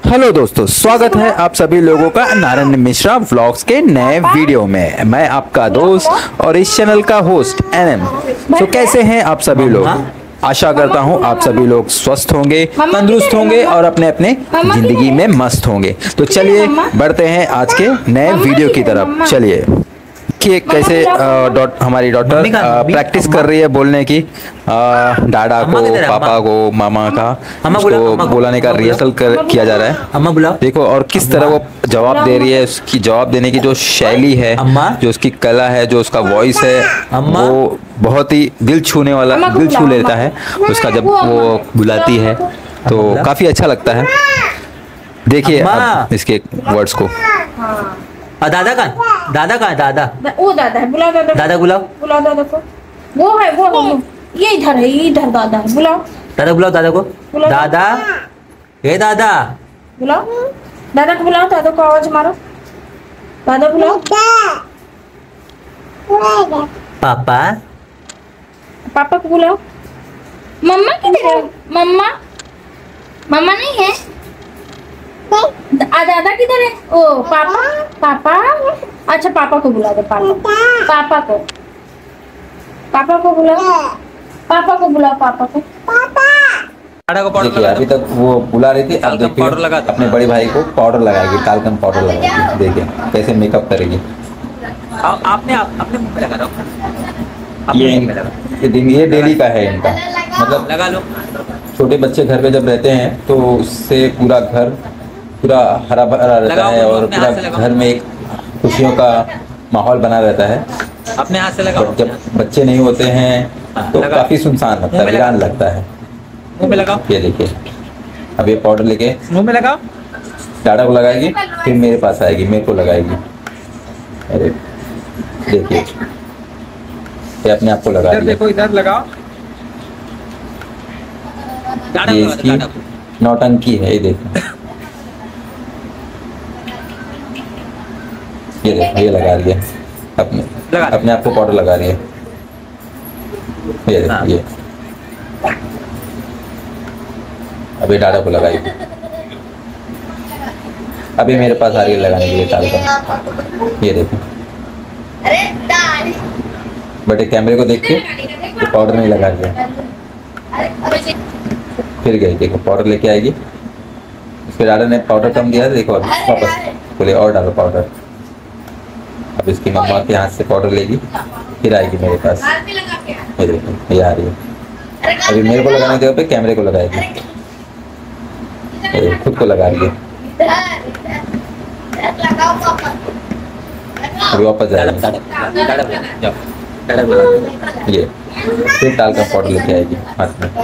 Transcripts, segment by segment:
Hello दोस्तों, स्वागत है आप सभी लोगों का नारायण मिश्रा व्लॉग्स के नए वीडियो में। मैं आपका दोस्त और इस चैनल का होस्ट एनएम। तो कैसे हैं आप सभी लोग? आशा करता हूं आप सभी लोग स्वस्थ होंगे, तंदुरुस्त होंगे और अपने अपने जिंदगी में मस्त होंगे। तो चलिए बढ़ते हैं आज के नए वीडियो की तरफ। चलिए कि कैसे हमारी डॉटर प्रैक्टिस कर रही है बोलने की। डाडा को, पापा को, मामा का उसको बुलाने का रिहर्सल किया जा रहा है। अम्मा बुलाओ। देखो और किस तरह वो जवाब दे रही है। उसकी जवाब देने की जो शैली है, जो उसकी कला है, जो उसका वॉइस है, वो बहुत ही दिल छूने वाला, दिल छू लेता है उसका जब वो बुलाती है। तो काफी अच्छा लगता है। देखिए इसके वर्ड्स को। दादा का है दादा। वो दादा है, बुलाओ दादा। दादा बुलाओ। बुलाओ दादा को। वो ये इधर है, ये इधर दादा है। बुलाओ दादा, बुलाओ दादा को। दादा, हे दादा बुलाओ दादा को। बुलाओ दादा को, आवाज मारो। दादा बुलाओ। पापा, पापा को बुलाओ। मम्मा किधर है? मम्मा, मम्मा नहीं है। दादा किधर है? ओ पापा, पापा। अच्छा पापा को बुला दो। पापा को, पापा को बुलाओ। पापा को बुलाओ। पापा को। देखिए अभी तक वो बुला रही थी, अब देखिए अपने बड़े भाई को पाउडर लगाएगी, टाल्कम पाउडर लगाएगी। देखिए कैसे मेकअप करेगी। आपने मुंह पे लगा दो। ये डेली का है इनका। मतलब लगा लो। छोटे बच्चे घर पे जब रहते हैं तो उससे पूरा घर पूरा हरा भरा रहता है और पूरा घर में एक खुशियों का माहौल बना रहता है। अपने हाथ से लगाओ। जब बच्चे नहीं होते हैं तो काफी सुनसान लगता है, वीरान लगता है। मुंह में लगाओ। ये देखिए अब ये पाउडर लेके मुंह में लगाओ। डाडा को लगाएगी, फिर मेरे पास आएगी, मेरे को लगाएगी। अरे देखिए ये अपने आप को लगा रही है। देखो इधर लगाओ। ये इसकी नौटंकी है। ये देखो, ये देखो ये लगा रही है, अपने आप को पाउडर लगा रही है। ये देखो ये अभी डाडा को लगाएगी। अभी मेरे पास आ रही है लगाने के लिए टाल्कम। ये देखो बट कैमरे को देख के तो पाउडर नहीं लगा रही है। फिर गई, देखो पाउडर लेके आएगी। उसके डाडा ने पाउडर कम दिया, देखो अब वापस बोले और डालो पाउडर। अब इसकी मम्मा के हाथ से पाउडर लेगी, फिर आएगी मेरे पास। ये देखो ये आ रही है। अभी मेरे को लगाने के जगह पे कैमरे को लगाएगी। खुद को लगा रही है। अभी वापस जाएगी। ये फिर टाल्कम पाउडर लेके आएगी हाथ में।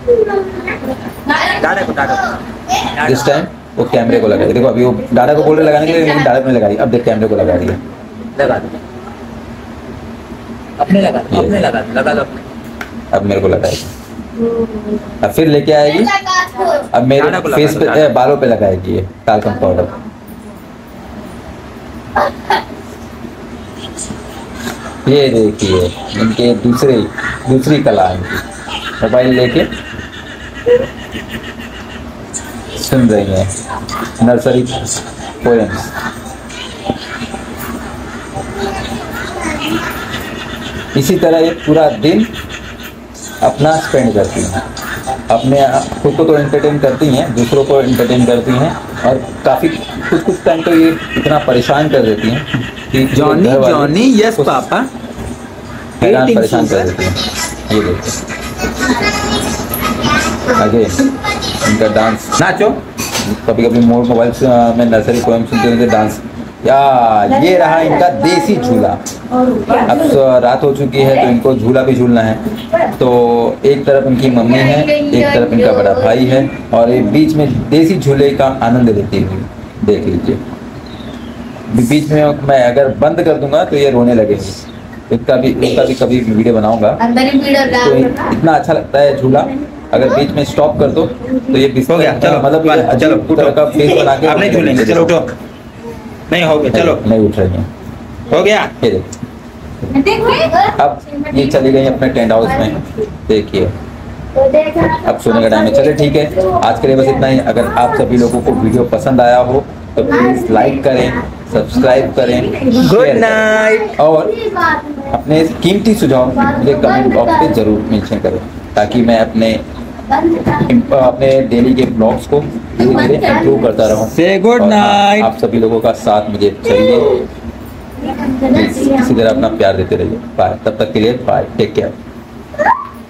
इस टाइम वो कैमरे को लगाएगी। देखो अभी वो डाडा को बोल रहे लगाने के लिए, लेकिन डाडा को नहीं लगा रही। अब देख कैमरे को लगा रही है। लगा दो। अपने लगा लो। अब मेरे को लगाएगी। अब फिर लेके आएगी। अब मेरे फेस पे, बालों पे लगाएगी ये टाल्कम पाउडर। ये देखिए इनके दूसरी कला इनकी। मोबाइल लेके सुन रही है नर्सरी पोएम्स। इसी तरह ये पूरा दिन अपना स्पेंड करती हैं। अपने खुद को तो एंटरटेन करती हैं, दूसरों को एंटरटेन करती हैं और काफ़ी कुछ टाइम तो ये इतना परेशान कर देती हैं कि जॉनी यस पापा हैरान परेशान कर देती हैं। ये देखो आगे इनका डांस, नाचो। कभी कभी मोबाइल में नर्सरी पोएम सुनते हुए डांस। या ये रहा इनका देसी झूला। अब रात हो चुकी है तो इनको झूला भी झूलना है। तो एक तरफ इनकी मम्मी है, एक तरफ इनका बड़ा भाई है और ये बीच में देसी झूले का आनंद लेती हुई। देख लीजिए बीच में मैं अगर बंद कर दूंगा तो ये रोने लगेगी। उसका भी कभी वीडियो बनाऊंगा। तो इतना अच्छा लगता है झूला। अगर बीच में स्टॉप कर दो तो ये हो गया। चलो मतलब चलो तरह का फेस बना के आपने झूलेंगे। चलो उठो। नहीं हो गया, चलो नहीं उठ रही है। हो गया। अब ये चली गई अपने टेंट हाउस में। देखिए अब सोने का टाइम है। चलिए ठीक है, आज के लिए बस इतना ही। अगर आप सभी लोगों को वीडियो पसंद आया हो तो प्लीज लाइक करें, सब्सक्राइब करें, गुड शेयर करें नाइट। और अपने कीमती सुझाव मुझे कमेंट बॉक्स पे जरूर मेंशन करें, ताकि मैं अपने डेली के ब्लॉग्स को धीरे धीरे इम्प्रूव करता रहूं। Say good और हाँ, night। आप सभी लोगों का साथ मुझे चाहिए। प्लीज इसी तरह अपना प्यार देते रहिए। बाय, तब तक के लिए बाय, टेक केयर।